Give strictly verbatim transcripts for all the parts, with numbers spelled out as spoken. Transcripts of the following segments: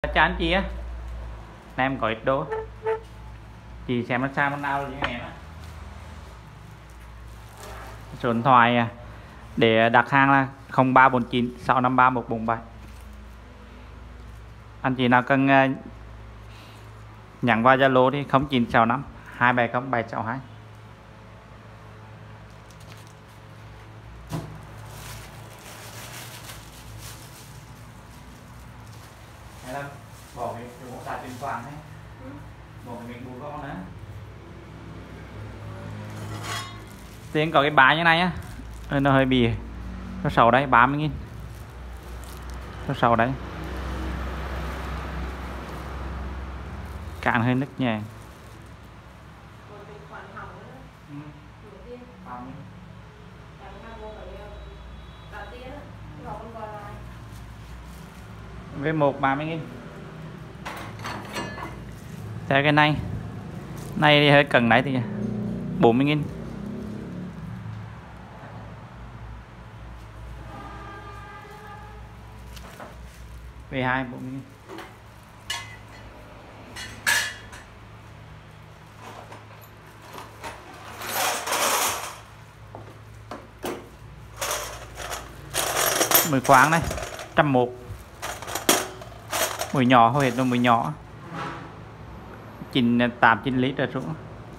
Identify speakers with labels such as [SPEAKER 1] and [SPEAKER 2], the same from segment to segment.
[SPEAKER 1] chán chị á, em có ít đô chị xem nó sao nó nào như này đó. Số điện thoại để đặt hàng là không ba bốn chín sáu năm ba một bốn bảy. Anh chị nào cần nhắn vào Zalo thì không chín sáu năm hai bảy không bảy sáu hai. Bỏ cái mũ tại tiền toàn đấy, bỏ cái miệng bù con nữa. Tiền có cái bá như này á, nó hơi bị nó sầu đấy, ba mươi nghìn nó sầu đấy, cạn hơi nứt nhẹ. Với một ba mươi nghìn. Theo cái này này thì hơi cần đấy thì bốn mươi nghìn. vê hai bốn mươi nghìn. Mười khoáng này trăm một, mười nhỏ hồi hết rồi, mười nhỏ chín tám chín lít rồi xuống.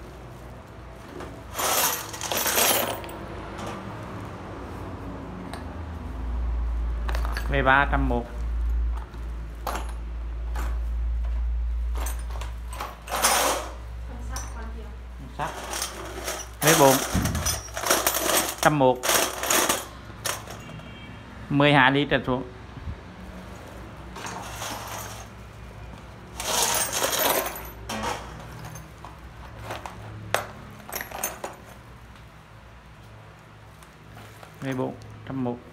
[SPEAKER 1] vê ba trăm một. Sắt vê bốn trăm một, mười hai lít trở xuống. vê bốn trăm một.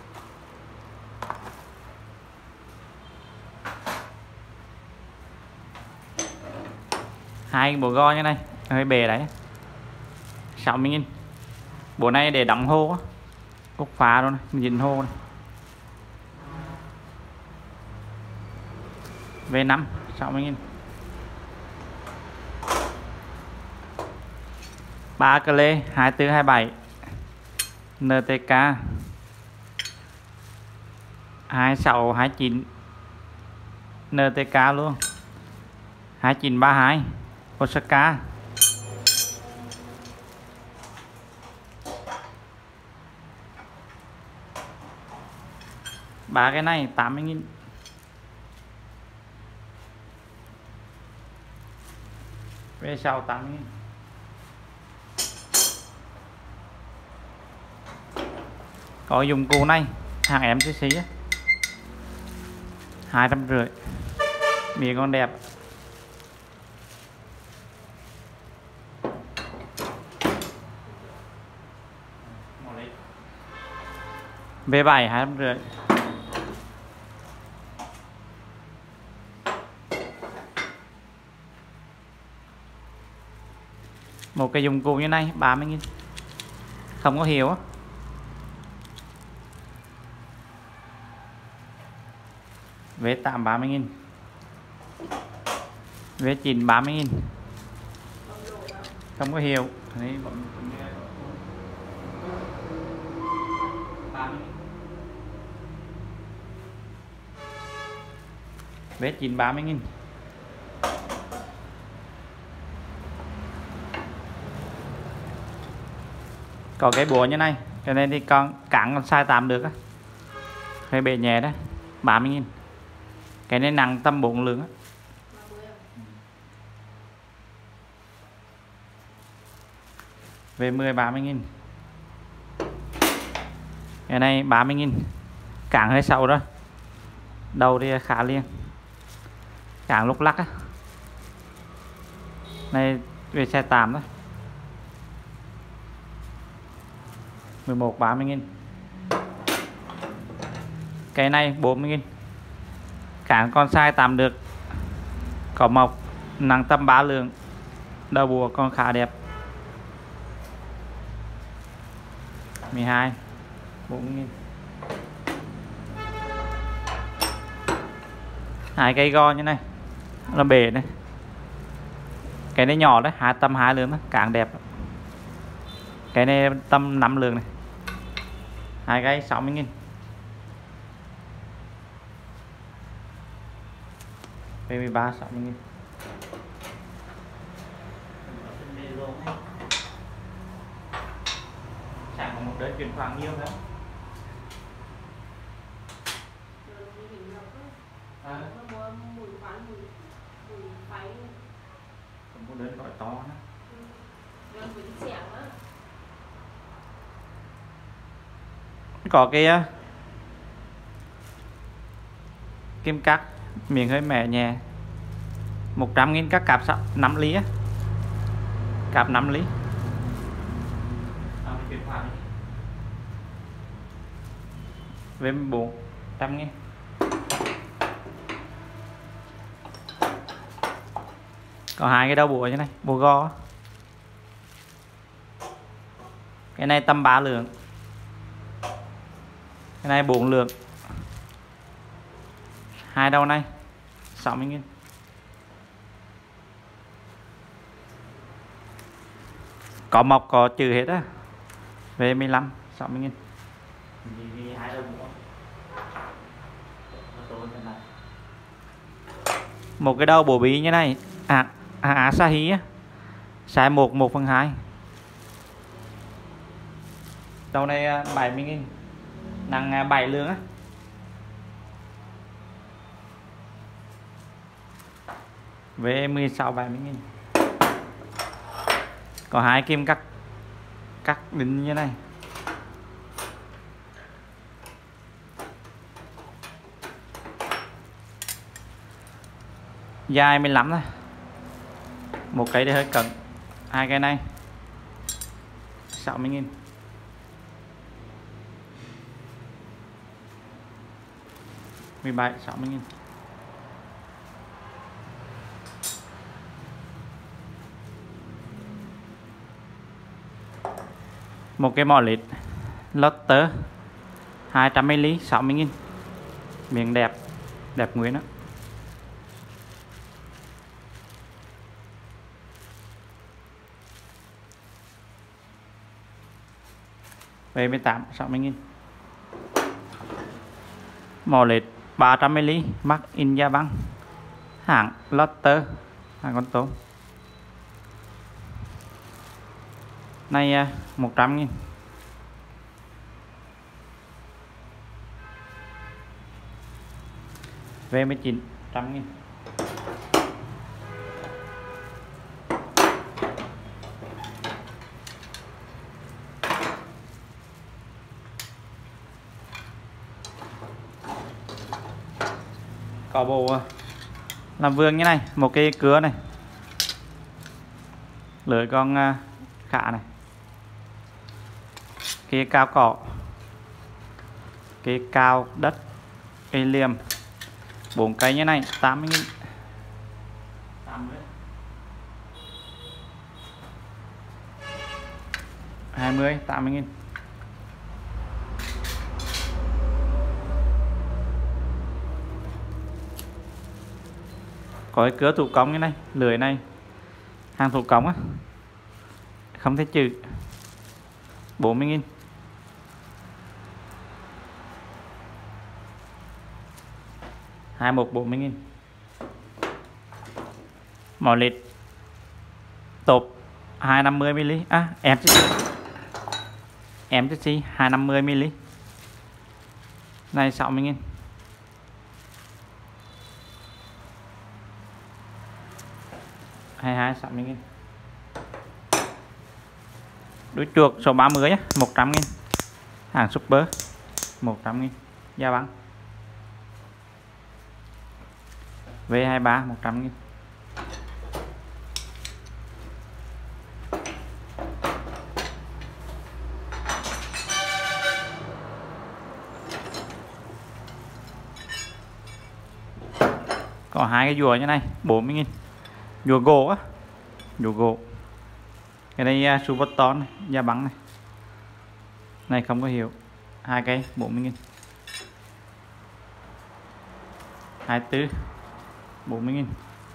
[SPEAKER 1] Hai bộ go như này hơi bề đấy, sáu mươi nghìn. Bộ này để đóng hô á, cúc phá luôn này, mình nhìn hô này. vê năm sáu mươi nghìn. ba cờ lê hai tư hai bảy en tê ca hai sáu hai chín en tê ca luôn, hai chín ba hai Osaka. Ba cái này tám mươi nghìn. Về sau tám mươi nghìn. Có dụng cụ này hàng em xê xê á, hai trăm rưỡi, mì con đẹp. vê bảy hai trăm rưỡi. Một cái dụng cụ như này ba mươi nghìn, không có hiệu á. vê tám ba mươi nghìn, vê chín ba mươi nghìn, không có hiệu. Đấy, vê chín ba mươi nghìn. Có cái búa như này, cho nên thì con cắn con sai tạm được á, hơi bề nhẹ đấy, ba mươi nghìn. Cái này nặng tầm bốn lượng á. Về mười ba mươi nghìn. Cái này ba mươi nghìn. Cảng hơi sâu đó, đầu thì khá liền, cảng lúc lắc á. Này về xe tạm đó, mười một ba mươi nghìn. Cái này bốn mươi nghìn. Cảng con sai tạm được, có mộc, nặng tầm ba lượng, đầu bùa con khá đẹp. mười hai bốn mươi nghìn. hai cây go như này nó bể này, cái này nhỏ đấy, hai tầm hai lượng đó càng đẹp. Cái này tầm năm lượng này, hai cây sáu mươi nghìn. V mười ba sáu mươi nghìn. Chẳng có một đợt chuyển khoản nhiều nữa. À. Một đợt gọi to nữa. Có cái kim cắt miệng hơi mẻ nhẹ, một trăm nghìn các cặp năm lý á, cặp năm lý. Với bốn trăm nghìn. Có hai cái đầu búa như này, búa go. Cái này tầm ba lượng, cái này bốn lượng. Hai đầu này sáu mươi nghìn. Có mọc có chữ hết á. V mười lăm sáu mươi nghìn. Một cái đầu bổ bí như này, à, à, à Asahi á, size một một phần hai. Đầu này bảy mươi nghìn, nặng bảy lượng á. V mười sáu bảy mươi nghìn. Có hai kim cắt cắt đính như này. Dài mười lăm thôi. Một cái thì hơi cận. Hai cái này sáu mươi nghìn. mười bảy sáu mươi nghìn. Một cái mỏ lít Lotter hai trăm mi li sáu mươi nghìn. Miếng đẹp, đẹp nguyên á. V mười tám sáu mươi nghìn. Mỏ lít ba trăm mi li Made in Japan, hãng Lotter, hãng con tôm. Này một trăm nghìn. V mười chín một trăm nghìn. Có bộ làm vườn như này, một cái cưa này, lưỡi con khả này, cái cao cỏ, cái cao đất, cây liềm, bốn cây như này tám mươi nghìn. hai mươi tám mươi nghìn. Có cái cưa thủ công như này, lưỡi này hàng thủ công á, không thấy chữ, bốn mươi nghìn. hai một bốn mươi nghìn. Mỏ lít tộp hai trăm năm mươi mi li, à em em hai trăm năm mươi mi li. Này sáu mươi nghìn. hai mươi hai sáu mươi nghìn. Đuôi chuột số ba mươi á, một trăm nghìn. Hàng Super một trăm nghìn. Giá băng V hai mươi ba một trăm nghìn. Có hai cái dùa như này bốn mươi nghìn. Dùa gỗ á, dùa gỗ. Cái này uh, super to này, da bắn này. Này không có hiệu. Hai cây bốn mươi nghìn. hai mươi tư bốn mươi nghìn.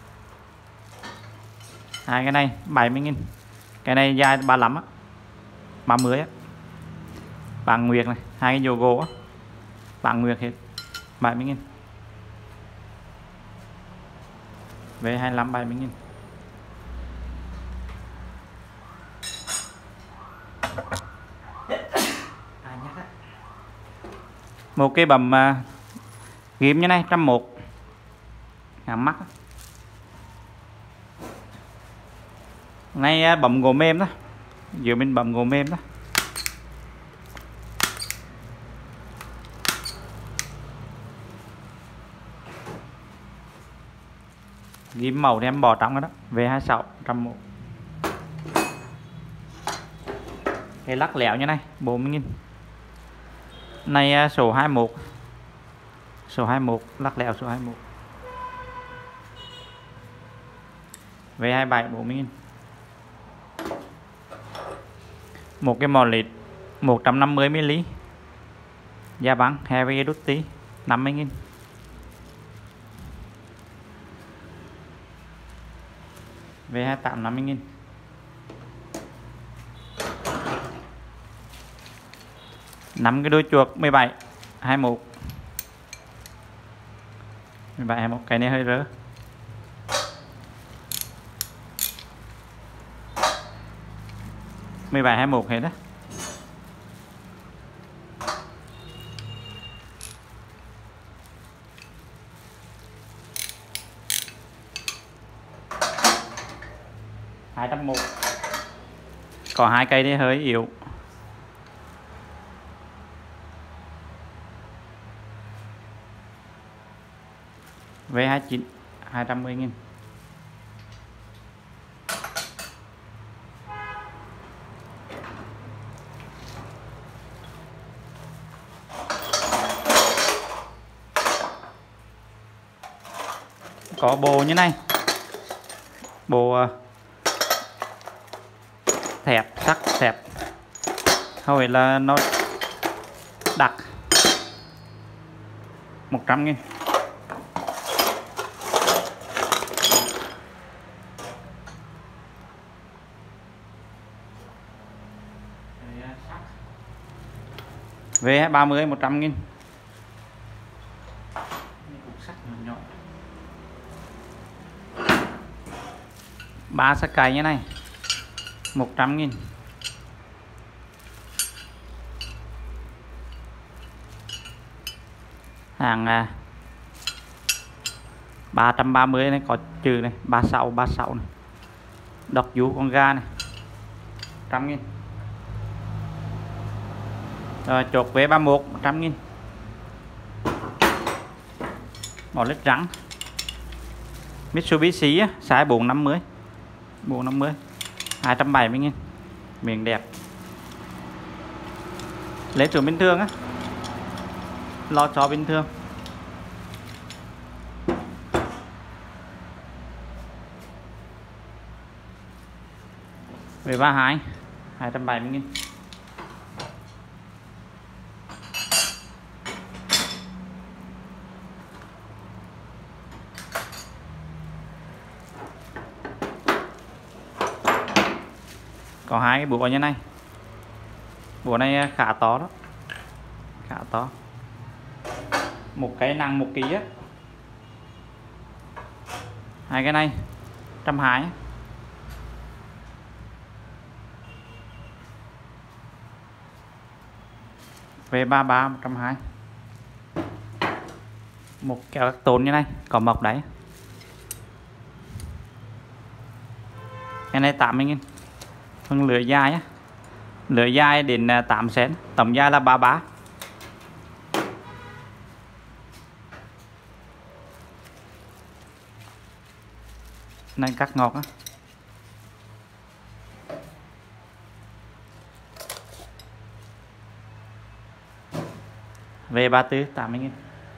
[SPEAKER 1] Hai cái này bảy mươi nghìn. Cái này dài ba mươi lăm á, ba mươi á. Bảng nguyệt này, hai cái dồ gỗ á, bảng nguyệt hết bảy mươi nghìn. Về hai mươi lăm bảy mươi nghìn. Một cái bầm uh, ghim như này trăm một, hàng mắt này, bầm gỗ mềm đó, giữa bên bầm gỗ mềm đó. Ghim màu thì em bỏ trong đó, về hai mươi sáu trăm một. Cái lắc lẻo như này bốn mươi nghìn. Này số hai mươi mốt, số hai mươi mốt, lắc lẻo số hai mươi mốt. về hai mươi bảy bốn mươi nghìn. Một cái mỏ lít một trăm năm mươi mi li lít, da băng Heavy Duty năm mươi nghìn. về hai mươi tám năm mươi nghìn. Năm cái đuôi chuột mười bảy hai mươi mốt, mười bảy hai mươi mốt. Cái này hơi rỡ. mười bảy hai mươi mốt hết đó. hai trăm một. Có hai cây đi hơi yếu. về hai mươi chín hai trăm mười nghìn. Có bộ như này, bộ thẹp sắt thẹp, hồi là nó đặc một trăm nghìn. về ba mươi một trăm nghìn. Ba sắc cày như này một trăm nghìn. Hàng à, ba trăm ba mươi này, có trừ này, ba mươi sáu ba mươi sáu này. Độc vú con ga này một trăm nghìn. Rồi chốt về ba mươi mốt một trăm nghìn. Mỏ lít trắng Mitsubishi á, size bốn năm mươi, bốn năm mươi hai trăm bảy mươi nghìn. Miếng đẹp. Lấy chỗ bình thường á, lo cho bình thường. Về ba mươi hai hai trăm bảy mươi nghìn. Có hai cái búa như này. Búa này khá to đó, khá to. Một cái nặng một ký á. Hai cái này trăm hai. Về ba mươi ba một trăm hai. Một kéo các tốn như này, có mộc đấy. Cái này tám mươi nghìn. Phần lưỡi dài á, lưỡi dài đến tám xén, tổng dài là ba mươi ba. Này cắt ngọt á. Về ba mươi tư tám mươi nghìn.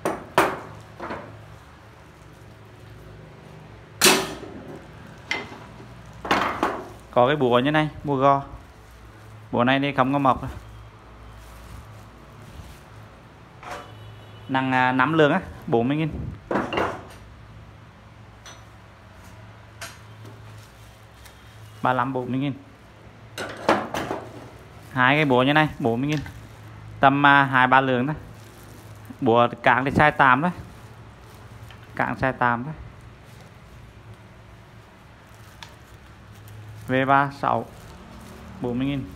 [SPEAKER 1] Có cái búa như này, búa go. Búa này thì không có mọc. Nặng năm lượng á, bốn mươi nghìn. ba lăm bốn mươi nghìn. Hai cái búa như này bốn mươi nghìn, tầm uh, hai ba lượng đó. Búa cảng thì size tám đấy, cảng size tám đấy. V ba sáu bốn mươi nghìn.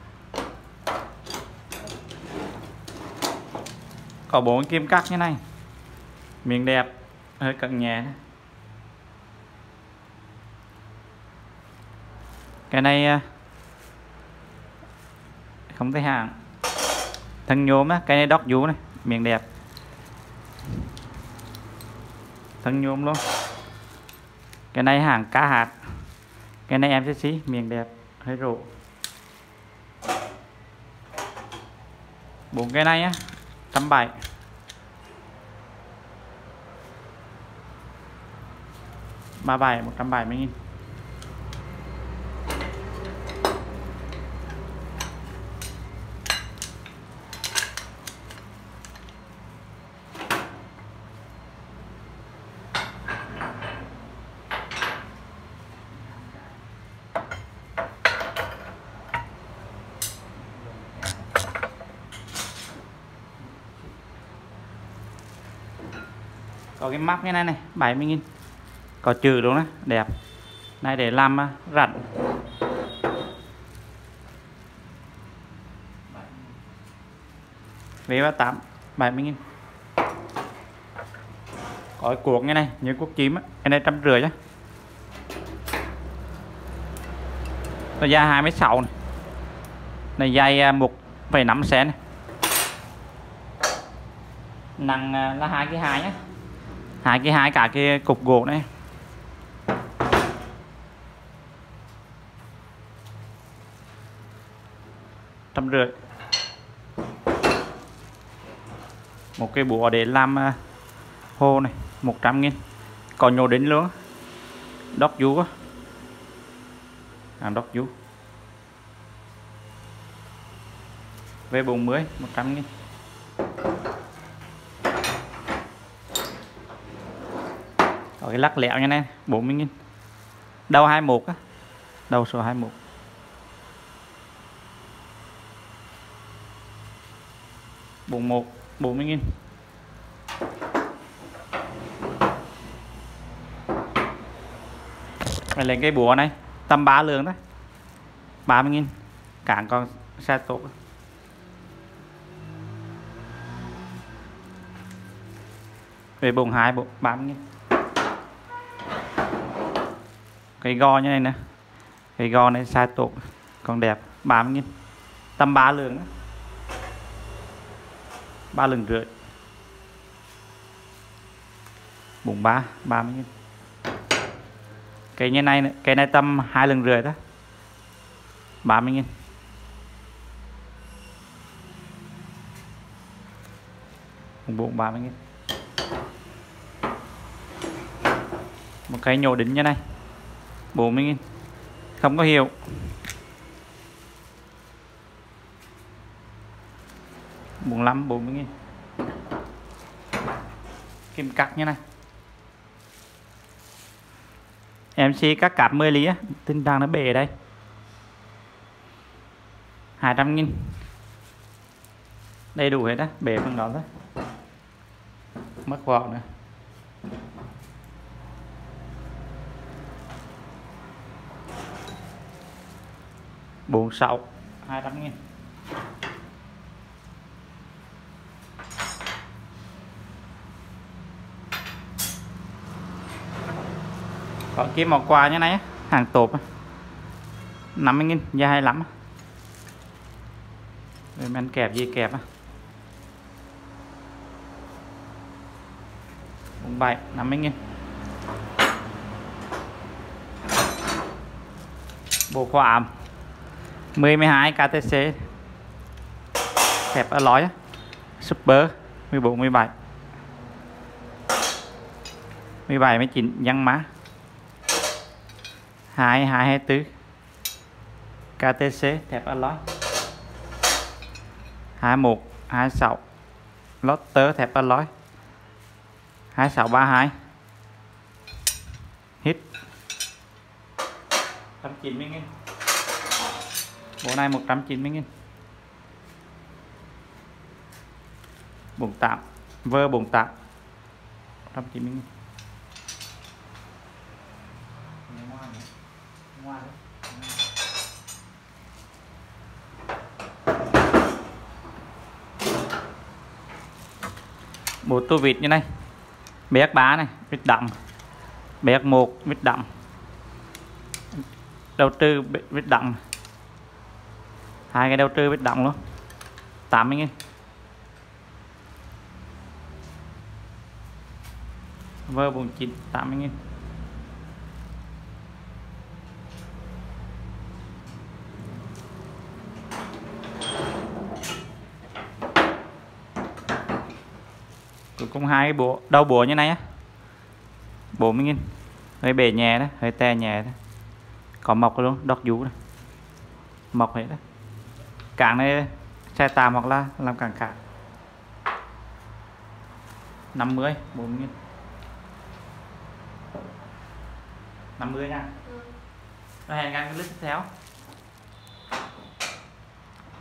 [SPEAKER 1] Có bốn kim cắt như này, miếng đẹp, hơi cận nhẹ. Cái này không thấy hàng, thân nhôm á, cái này đốc vú này, miếng đẹp, thân nhôm luôn. Cái này hàng cá hạt, cái này em xí miếng đẹp, hơi rộ. Bốn cái này á trăm bảy. Ba bảy một trăm bảy mươi nghìn. Có cái móc như này này bảy mươi nghìn, có chữ đúng đấy, đẹp này để làm uh, rặn. V ba tám bảy mươi nghìn. Có cái cuộc như này như cuốc chím á, cái này trăm rưỡi chứ. Nó dài hai mét sáu này, này dài một phẩy năm cm này. Nặng uh, là hai cái hai nhé, hai cái hai cả cái cục gỗ này. Trăm rưỡi. Một cái búa để làm uh, hồ này một trăm nghìn. Có nhổ đính luôn, đốc vú á, hàng đốc vú. V bốn mươi một trăm nghìn. Có cái lắc lẹo như này bốn mươi nghìn. Đầu hai mươi mốt á, đầu số hai mươi mốt. bốn mươi mốt bốn mươi nghìn. Mày lấy cái búa này tầm ba lượng đó, ba mươi nghìn. Cảng còn xe tốt. Về bông hai bộ ba mươi nghìn. Cái gò như này nè, cái gò này size tốt còn đẹp, ba mươi nghìn. Tầm ba lượng đó, ba lượng rưỡi. Bụng ba ba mươi nghìn. Cái như này cái này tầm hai lần rưỡi đó, ba mươi nghìn. Bụng ba mươi nghìn. Một cái nhổ đính như này bốn mươi nghìn, không có hiệu. bốn mươi lăm bốn mươi nghìn. Kim cắt như này, em xê cắt cạp mười lý á, tình trạng nó bể ở đây. Hai trăm nghìn. Đầy đủ hết á, bể phần đó thôi, mất vỏ nữa. Bốn sáu hai trăm nghìn. Có kiếm màu quà như này hàng tộp năm mươi nghìn, da hay lắm. Rồi mình kẹp gì kẹp á. bảy năm mươi nghìn. Bộ khóa mười mười hai ca tê xê kẹp ở lói super mười bốn mười bảy mười bảy mười chín văn má hai hai hai tư ca tê xê thép alloy hai mốt hai sáu Lotter thép alloy hai sáu ba hai hit trăm chín mươi nghìn. Bộ này một trăm chín mươi nghìn. Bốn tám vơ bốn tám một trăm chín mươi nghìn. Bộ tua vịt như này, bé ba này, vịt đậm, bé một vịt đậm, đầu tư vịt đậm, hai cái đầu tư vịt đậm luôn, tám mươi nghìn. Vơ bốn chín tám mươi nghìn. Cuối cùng hai cái bộ đầu búa như này á, bốn mươi nghìn. Hơi bể nhẹ đó, hơi tè nhẹ đó, có mọc luôn, đọt vú này, mọc hết đó. Cảng này xe tạm hoặc là làm cảng khác. Năm mươi, bốn mươi nghìn. Năm mươi nha. Rồi hẹn gặp cái clip tiếp theo.